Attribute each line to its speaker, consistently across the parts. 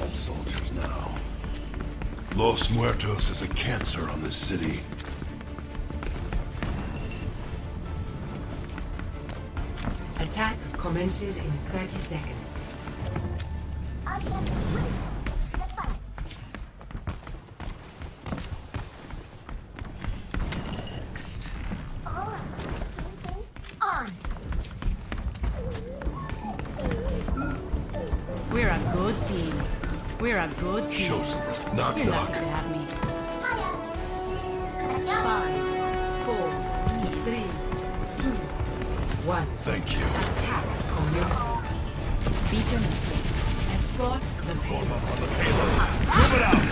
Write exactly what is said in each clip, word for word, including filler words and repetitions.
Speaker 1: some soldiers now. Los Muertos is a cancer on this city.
Speaker 2: Attack commences in thirty seconds.
Speaker 3: We're a good team. We're a good team.
Speaker 1: Show some respect. Knock,
Speaker 3: You're
Speaker 1: knock.
Speaker 3: lucky to have me. Five, four, three, two,
Speaker 2: One.
Speaker 1: Thank you.
Speaker 2: Attack commencing.
Speaker 3: beacon.
Speaker 2: Escort the payload.
Speaker 1: Move it out!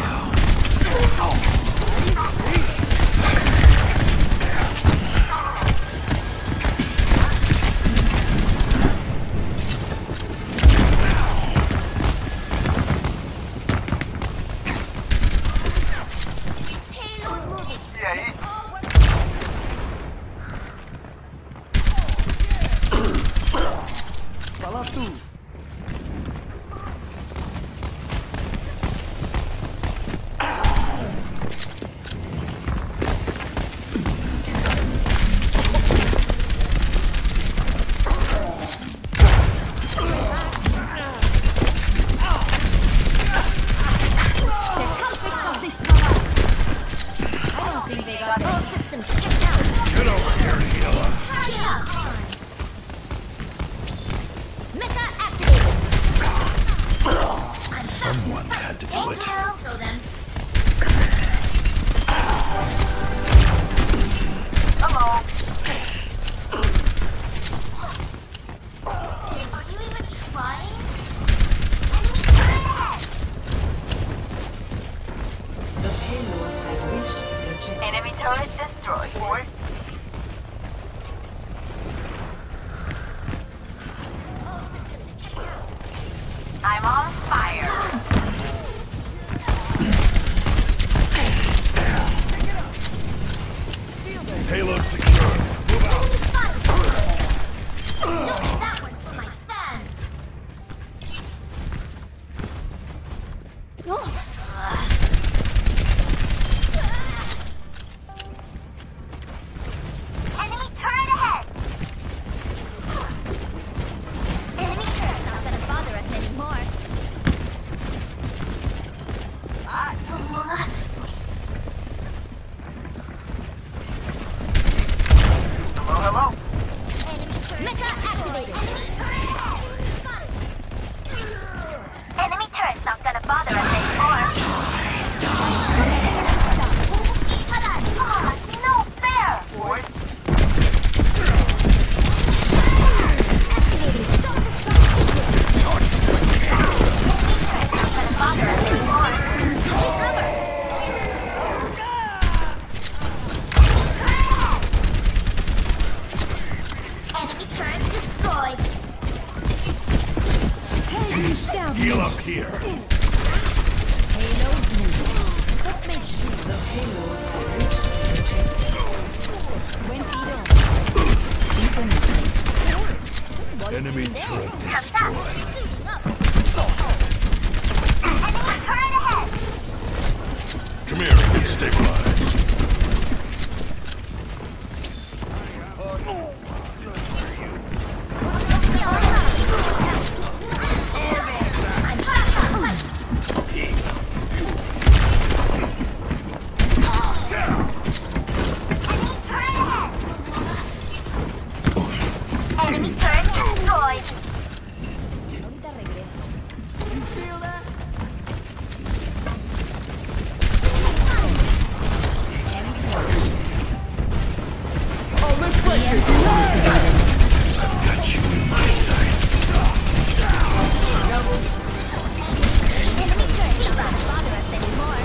Speaker 1: Someone had to do it.
Speaker 4: Hello. Are you even trying?
Speaker 2: The payload has reached the checkpoint.
Speaker 4: Enemy turret destroyed. Boy. I'm on fire.
Speaker 1: Payload secure. Move out.
Speaker 4: That one's for my fans. Enemy turret ahead. Enemy turret not gonna bother us anymore. Hello, hello. Enemy turret. Mecha activated. Enemy turret ahead. Enemy turret's not gonna bother us anymore. Each other. Oh, no fair. Boy. Activating self-destruct sequence. Enemy turret's not gonna bother us anymore. Take cover. Enemy turret destroyed.
Speaker 1: Heal up here.
Speaker 3: Payload moving. Let's make sure
Speaker 2: The payload has reached the checkpoint.
Speaker 3: twenty down. Beacon.
Speaker 1: Enemy turret
Speaker 4: Come
Speaker 1: destroyed.
Speaker 4: back. Enemy turret ahead.
Speaker 1: Come here, get stabilized.
Speaker 4: Enemy turret destroyed.
Speaker 1: I've got you in my sights.
Speaker 4: Enemy turret not gonna bother us anymore.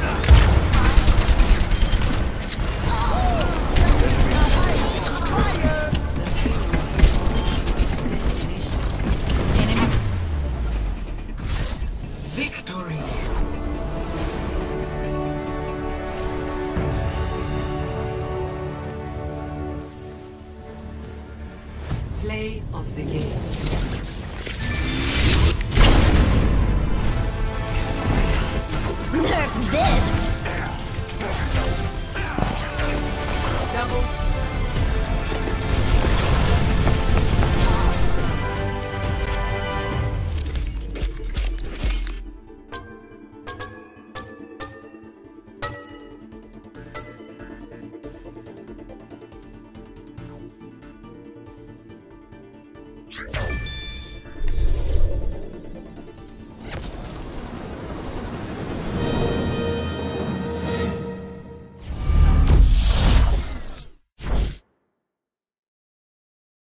Speaker 3: Enemy.
Speaker 2: Victory! Play of the game.